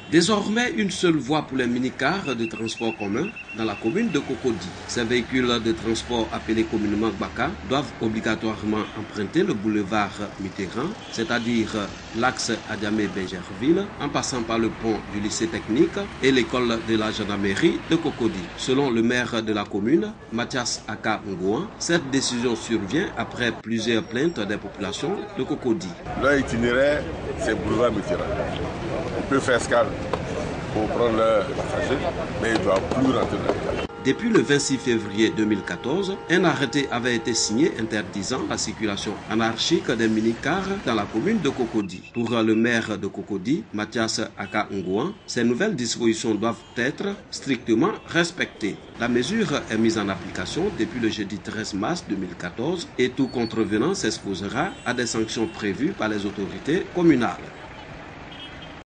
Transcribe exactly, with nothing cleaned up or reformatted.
Désormais, une seule voie pour les minicars de transport commun dans la commune de Cocody. Ces véhicules de transport appelés communément Gbaka doivent obligatoirement emprunter le boulevard Mitterrand, c'est-à-dire l'axe Adjamé-Benjerville, en passant par le pont du lycée technique et l'école de la gendarmerie de Cocody. Selon le maire de la commune, Mathias Aka Ngouan, cette décision survient après plusieurs plaintes des populations de Cocody. Leur itinéraire, c'est boulevard Mitterrand. On peut faire escale pour prendre le passager, mais il ne doit plus rentrer dans la ville. Depuis le vingt-six février deux mille quatorze, un arrêté avait été signé interdisant la circulation anarchique des minicars dans la commune de Cocody. Pour le maire de Cocody, Mathias Aka Ngouan, ces nouvelles dispositions doivent être strictement respectées. La mesure est mise en application depuis le jeudi treize mars deux mille quatorze et tout contrevenant s'exposera à des sanctions prévues par les autorités communales.